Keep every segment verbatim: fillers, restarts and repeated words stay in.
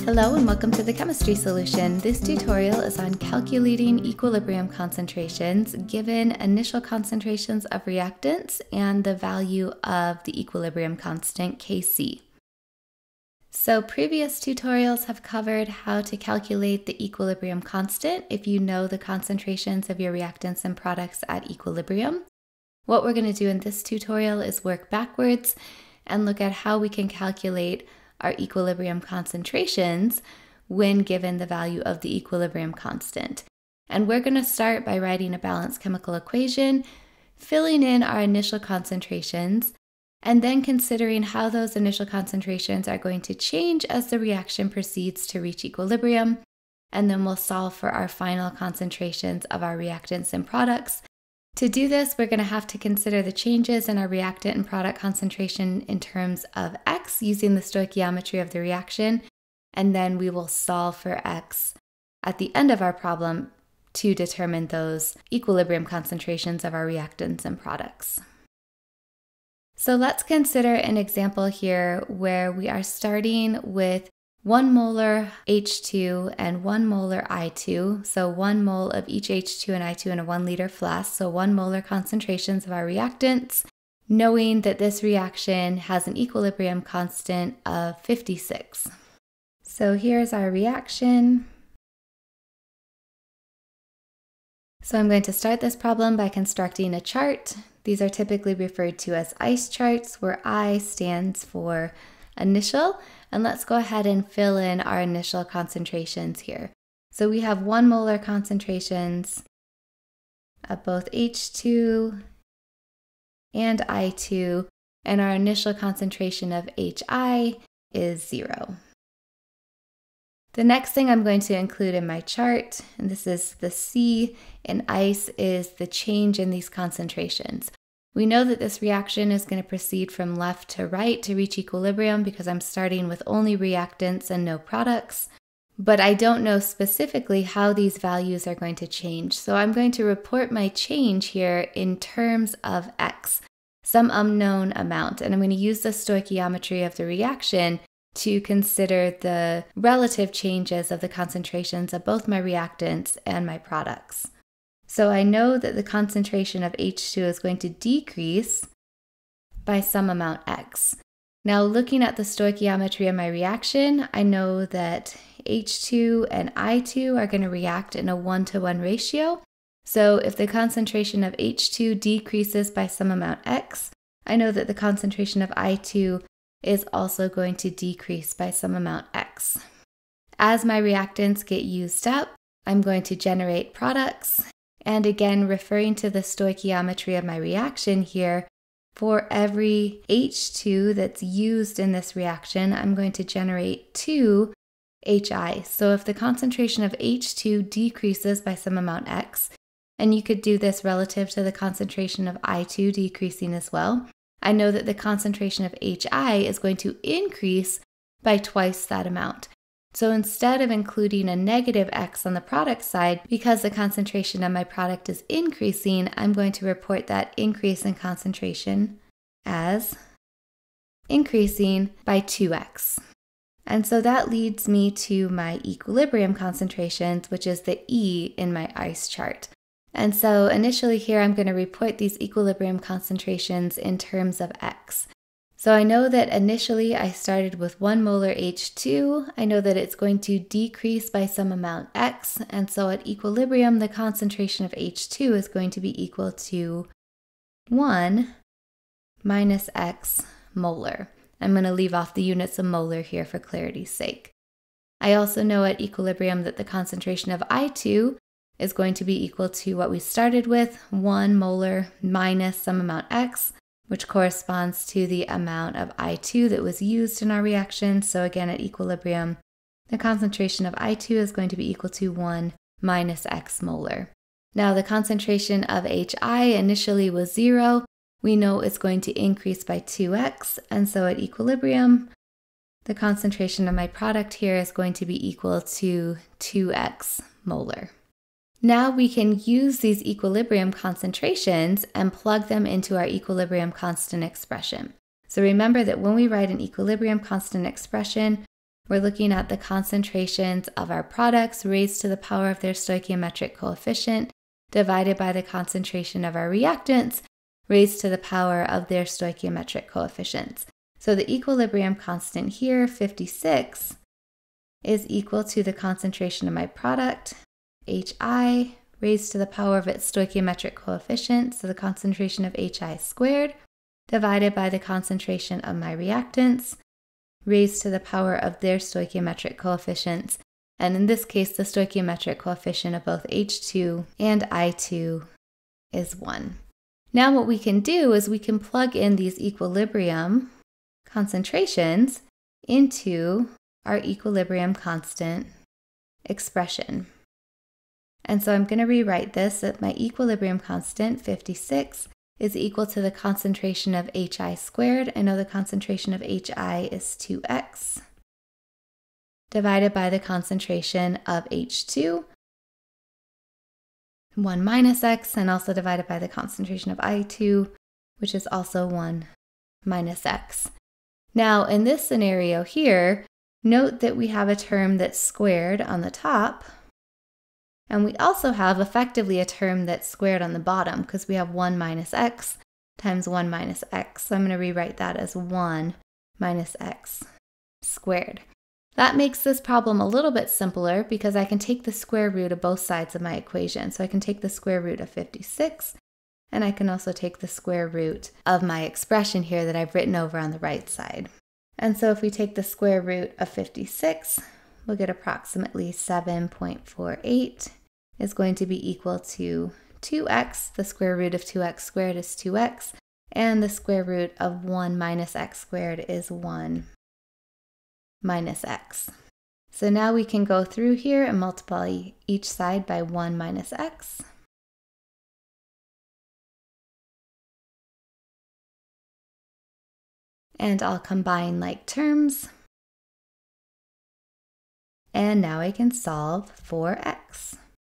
Hello and welcome to the chemistry solution. This tutorial is on calculating equilibrium concentrations given initial concentrations of reactants and the value of the equilibrium constant K C. So previous tutorials have covered how to calculate the equilibrium constant if you know the concentrations of your reactants and products at equilibrium. What we're going to do in this tutorial is work backwards and look at how we can calculate our equilibrium concentrations when given the value of the equilibrium constant. And we're going to start by writing a balanced chemical equation, filling in our initial concentrations, and then considering how those initial concentrations are going to change as the reaction proceeds to reach equilibrium. And then we'll solve for our final concentrations of our reactants and products. To do this, we're going to have to consider the changes in our reactant and product concentration in terms of X using the stoichiometry of the reaction, and then we will solve for X at the end of our problem to determine those equilibrium concentrations of our reactants and products. So let's consider an example here where we are starting with one molar H two and one molar I two, so one mole of each H two and I two in a one liter flask, so one molar concentrations of our reactants, knowing that this reaction has an equilibrium constant of fifty-six. So here's our reaction. So I'm going to start this problem by constructing a chart. These are typically referred to as ice charts, where I stands for initial. And let's go ahead and fill in our initial concentrations here. So we have one molar concentrations of both H two and I two, and our initial concentration of H I is zero. The next thing I'm going to include in my chart, and this is the C in ice, is the change in these concentrations. We know that this reaction is going to proceed from left to right to reach equilibrium because I'm starting with only reactants and no products, but I don't know specifically how these values are going to change. So I'm going to report my change here in terms of X, some unknown amount, and I'm going to use the stoichiometry of the reaction to consider the relative changes of the concentrations of both my reactants and my products. So I know that the concentration of H two is going to decrease by some amount X. Now looking at the stoichiometry of my reaction, I know that H two and I two are going to react in a one to one ratio. So if the concentration of H two decreases by some amount X, I know that the concentration of I two is also going to decrease by some amount X. As my reactants get used up, I'm going to generate products. And again, referring to the stoichiometry of my reaction here, for every H two that's used in this reaction, I'm going to generate two H I. So if the concentration of H two decreases by some amount X, and you could do this relative to the concentration of I two decreasing as well, I know that the concentration of H I is going to increase by twice that amount. So instead of including a negative X on the product side, because the concentration of my product is increasing, I'm going to report that increase in concentration as increasing by two X. And so that leads me to my equilibrium concentrations, which is the E in my ice chart. And so initially here, I'm going to report these equilibrium concentrations in terms of X. So I know that initially I started with one molar H two. I know that it's going to decrease by some amount X. And so at equilibrium, the concentration of H two is going to be equal to one minus X molar. I'm going to leave off the units of molar here for clarity's sake. I also know at equilibrium that the concentration of I two is going to be equal to what we started with, one molar minus some amount X, which corresponds to the amount of I two that was used in our reaction. So again, at equilibrium, the concentration of I two is going to be equal to one minus X molar. Now the concentration of H I initially was zero. We know it's going to increase by two X, and so at equilibrium, the concentration of my product here is going to be equal to two X molar. Now we can use these equilibrium concentrations and plug them into our equilibrium constant expression. So remember that when we write an equilibrium constant expression, we're looking at the concentrations of our products raised to the power of their stoichiometric coefficient divided by the concentration of our reactants raised to the power of their stoichiometric coefficients. So the equilibrium constant here, fifty-six, is equal to the concentration of my product, Hi, raised to the power of its stoichiometric coefficient, so the concentration of Hi squared, divided by the concentration of my reactants, raised to the power of their stoichiometric coefficients. And in this case, the stoichiometric coefficient of both H two and I two is one. Now what we can do is we can plug in these equilibrium concentrations into our equilibrium constant expression. And so I'm going to rewrite this that my equilibrium constant, fifty-six, is equal to the concentration of Hi squared. I know the concentration of Hi is two x, divided by the concentration of H two, one minus x, and also divided by the concentration of I two, which is also one minus x. Now, in this scenario here, note that we have a term that's squared on the top, and we also have effectively a term that's squared on the bottom because we have one minus x times one minus x. So I'm going to rewrite that as one minus x squared. That makes this problem a little bit simpler because I can take the square root of both sides of my equation. So I can take the square root of fifty-six, and I can also take the square root of my expression here that I've written over on the right side. And so if we take the square root of fifty-six, we'll get approximately seven point four eight is going to be equal to two x. The square root of two x squared is two x, and the square root of one minus x squared is one minus x. So now we can go through here and multiply each side by one minus x. And I'll combine like terms. And now I can solve for x.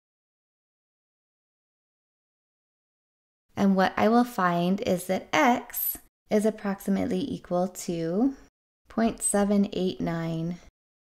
And what I will find is that x is approximately equal to zero point seven eight nine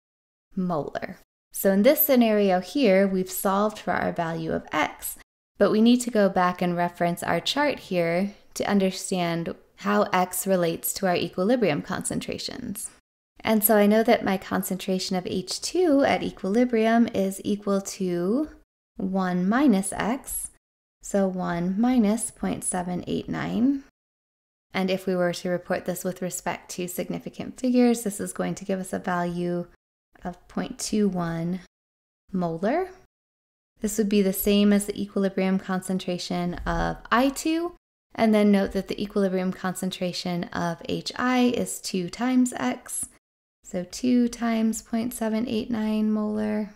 molar. So in this scenario here, we've solved for our value of x, but we need to go back and reference our chart here to understand how x relates to our equilibrium concentrations. And so I know that my concentration of H two at equilibrium is equal to one minus x, so one minus zero point seven eight nine. And if we were to report this with respect to significant figures, this is going to give us a value of zero point two one molar. This would be the same as the equilibrium concentration of I two. And then note that the equilibrium concentration of Hi is two times x. So two times zero point seven eight nine molar,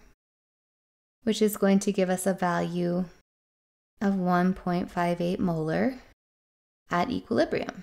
which is going to give us a value of one point five eight molar at equilibrium.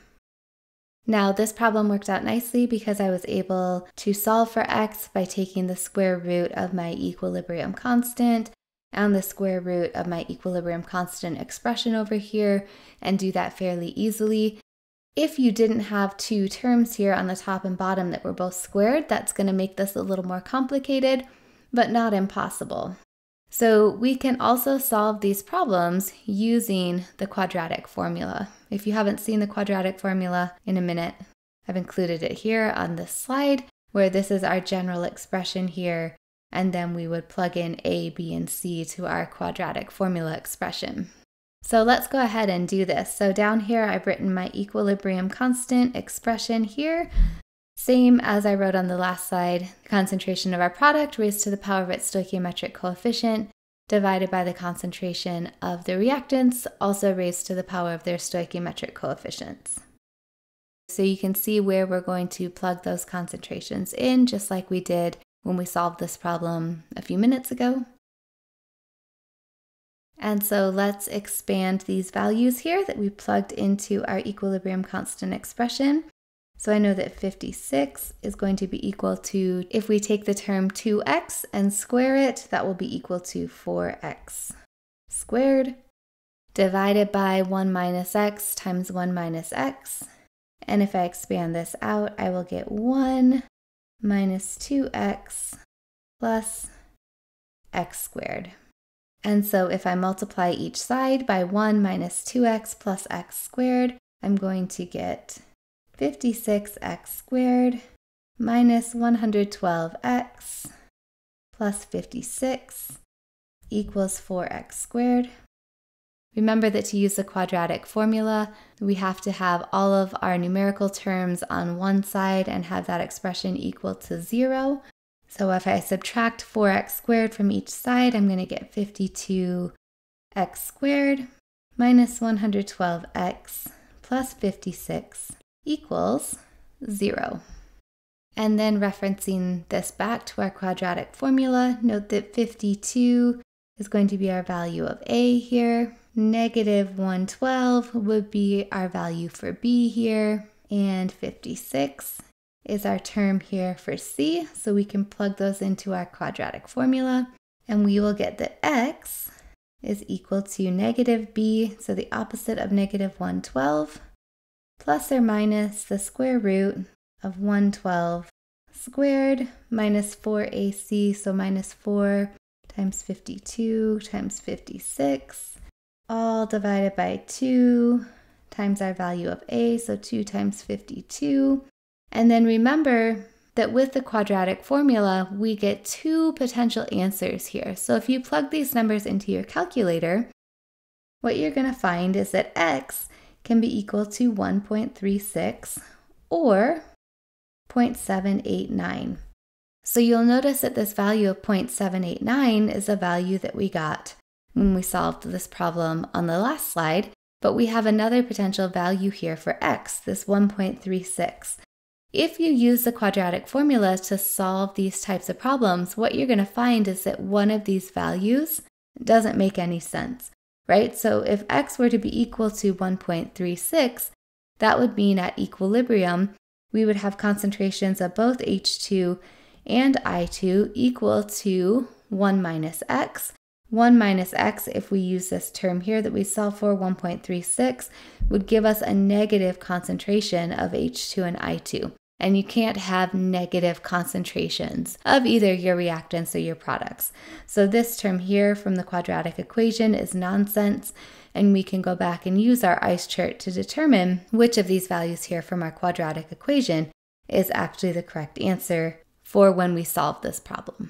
Now this problem worked out nicely because I was able to solve for x by taking the square root of my equilibrium constant and the square root of my equilibrium constant expression over here and do that fairly easily. If you didn't have two terms here on the top and bottom that were both squared, that's going to make this a little more complicated, but not impossible. So we can also solve these problems using the quadratic formula. If you haven't seen the quadratic formula in a minute, I've included it here on this slide, where this is our general expression here, and then we would plug in a, b, and c to our quadratic formula expression. So let's go ahead and do this. So down here, I've written my equilibrium constant expression here, same as I wrote on the last slide, the concentration of our product raised to the power of its stoichiometric coefficient divided by the concentration of the reactants, also raised to the power of their stoichiometric coefficients. So you can see where we're going to plug those concentrations in, just like we did when we solved this problem a few minutes ago. And so let's expand these values here that we plugged into our equilibrium constant expression. So I know that fifty-six is going to be equal to, if we take the term two x and square it, that will be equal to four x squared divided by one minus x times one minus x. And if I expand this out, I will get one minus two x plus x squared. And so if I multiply each side by one minus two x plus x squared, I'm going to get fifty-six x squared minus one hundred twelve x plus fifty-six equals four x squared. Remember that to use the quadratic formula, we have to have all of our numerical terms on one side and have that expression equal to zero. So if I subtract four x squared from each side, I'm going to get fifty-two x squared minus one hundred twelve x plus fifty-six equals zero. And then referencing this back to our quadratic formula, note that fifty-two is going to be our value of A here. Negative one hundred twelve would be our value for B here. And fifty-six is our term here for C. So we can plug those into our quadratic formula. And we will get that X is equal to negative B, so the opposite of negative one hundred twelve, plus or minus the square root of one hundred twelve squared minus four A C, so minus four times fifty-two times fifty-six, all divided by two times our value of A, so two times fifty-two. And then remember that with the quadratic formula, we get two potential answers here. So if you plug these numbers into your calculator, what you're going to find is that X can be equal to one point three six or zero point seven eight nine. So you'll notice that this value of zero point seven eight nine is a value that we got when we solved this problem on the last slide, but we have another potential value here for X, this one point three six. If you use the quadratic formula to solve these types of problems, what you're going to find is that one of these values doesn't make any sense, right? So if X were to be equal to one point three six, that would mean at equilibrium, we would have concentrations of both H two and I two equal to one minus X. one minus X, if we use this term here that we solve for, one point three six, would give us a negative concentration of H two and I two. And you can't have negative concentrations of either your reactants or your products. So this term here from the quadratic equation is nonsense, and we can go back and use our ice chart to determine which of these values here from our quadratic equation is actually the correct answer for when we solve this problem.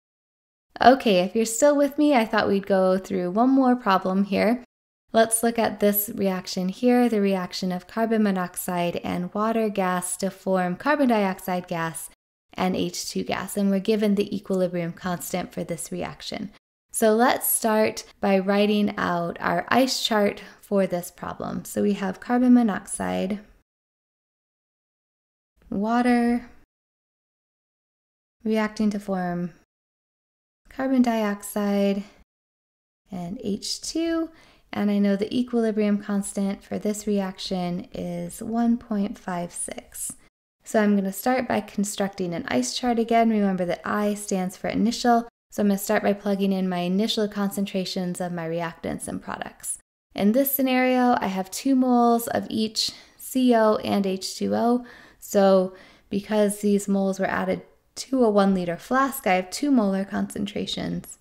Okay, if you're still with me, I thought we'd go through one more problem here. Let's look at this reaction here, the reaction of carbon monoxide and water gas to form carbon dioxide gas and H two gas, and we're given the equilibrium constant for this reaction. So let's start by writing out our ice chart for this problem. So we have carbon monoxide, water, reacting to form carbon dioxide and H two, and I know the equilibrium constant for this reaction is one point five six. So I'm going to start by constructing an ice chart again. Remember that I stands for initial, so I'm going to start by plugging in my initial concentrations of my reactants and products. In this scenario, I have two moles of each C O and H two O, so because these moles were added to a one liter flask, I have two molar concentrations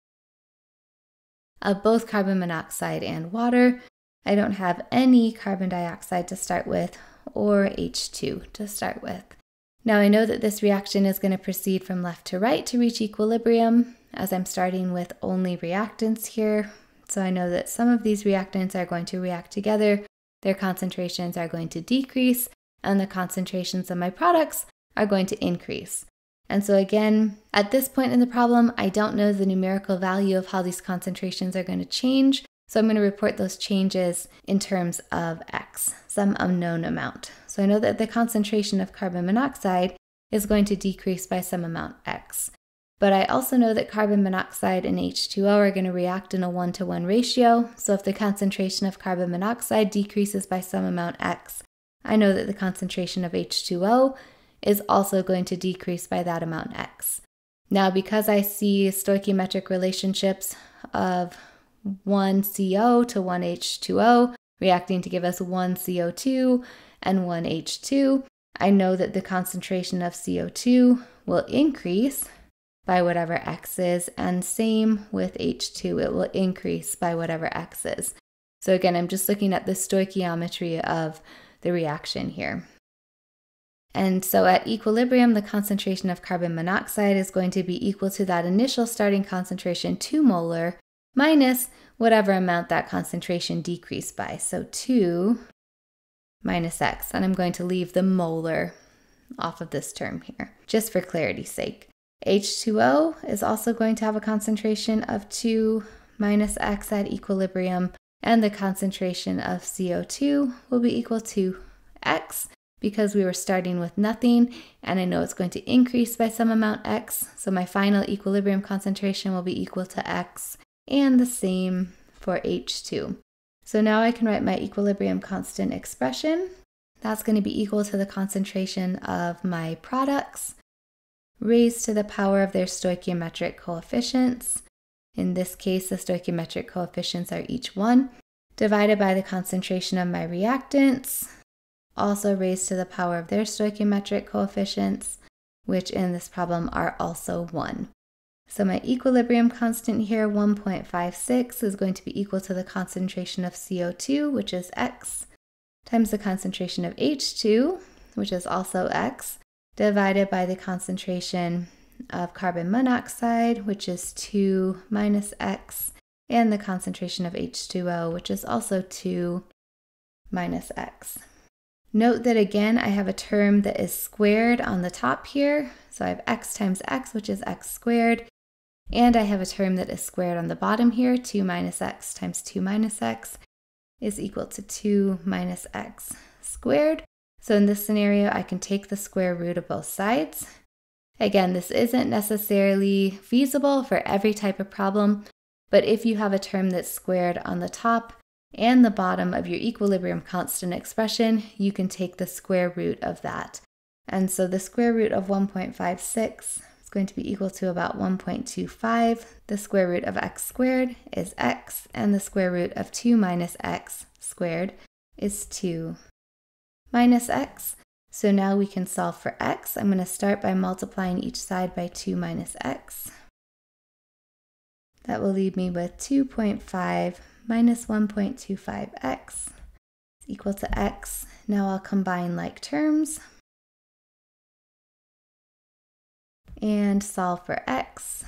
of both carbon monoxide and water. I don't have any carbon dioxide to start with or H two to start with. Now I know that this reaction is going to proceed from left to right to reach equilibrium, as I'm starting with only reactants here. So I know that some of these reactants are going to react together, their concentrations are going to decrease, and the concentrations of my products are going to increase. And so again, at this point in the problem, I don't know the numerical value of how these concentrations are going to change. So I'm going to report those changes in terms of X, some unknown amount. So I know that the concentration of carbon monoxide is going to decrease by some amount X. But I also know that carbon monoxide and H two O are going to react in a one-to-one ratio. So if the concentration of carbon monoxide decreases by some amount X, I know that the concentration of H two O is also going to decrease by that amount X. Now, because I see stoichiometric relationships of one C O to one H two O reacting to give us one C O two and one H two, I know that the concentration of C O two will increase by whatever X is, and same with H two, it will increase by whatever X is. So again, I'm just looking at the stoichiometry of the reaction here. And so at equilibrium, the concentration of carbon monoxide is going to be equal to that initial starting concentration, two molar, minus whatever amount that concentration decreased by. So two minus X, and I'm going to leave the molar off of this term here, just for clarity's sake. H two O is also going to have a concentration of two minus X at equilibrium, and the concentration of C O two will be equal to X, because we were starting with nothing, and I know it's going to increase by some amount X, so my final equilibrium concentration will be equal to X, and the same for H two. So now I can write my equilibrium constant expression. That's going to be equal to the concentration of my products raised to the power of their stoichiometric coefficients. In this case, the stoichiometric coefficients are each one, divided by the concentration of my reactants, also raised to the power of their stoichiometric coefficients, which in this problem are also one. So my equilibrium constant here, one point five six, is going to be equal to the concentration of C O two, which is X, times the concentration of H two, which is also X, divided by the concentration of carbon monoxide, which is two minus X, and the concentration of H two O, which is also two minus X. Note that again, I have a term that is squared on the top here. So I have X times X, which is X squared. And I have a term that is squared on the bottom here. two minus X times two minus X is equal to two minus X squared. So in this scenario, I can take the square root of both sides. Again, this isn't necessarily feasible for every type of problem, but if you have a term that's squared on the top and the bottom of your equilibrium constant expression, you can take the square root of that. And so the square root of one point five six is going to be equal to about one point two five. The square root of X squared is X, and the square root of two minus X squared is two minus X. So now we can solve for X. I'm going to start by multiplying each side by two minus X. That will leave me with two point five minus one point two five X is equal to X. Now I'll combine like terms and solve for X.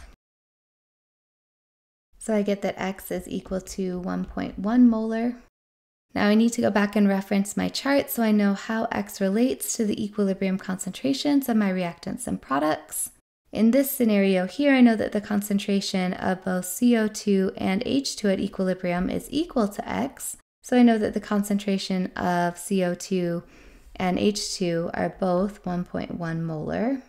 So I get that X is equal to one point one molar. Now I need to go back and reference my chart so I know how X relates to the equilibrium concentrations of my reactants and products. In this scenario here, I know that the concentration of both C O two and H two at equilibrium is equal to X. So I know that the concentration of C O two and H two are both one point one molar.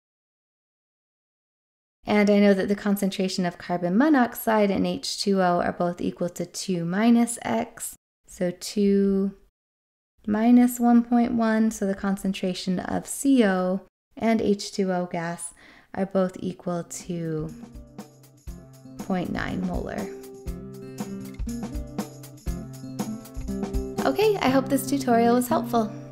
And I know that the concentration of carbon monoxide and H two O are both equal to two minus X. So two minus one point one, so the concentration of C O and H two O gas are both equal to zero point nine molar. Okay, I hope this tutorial was helpful.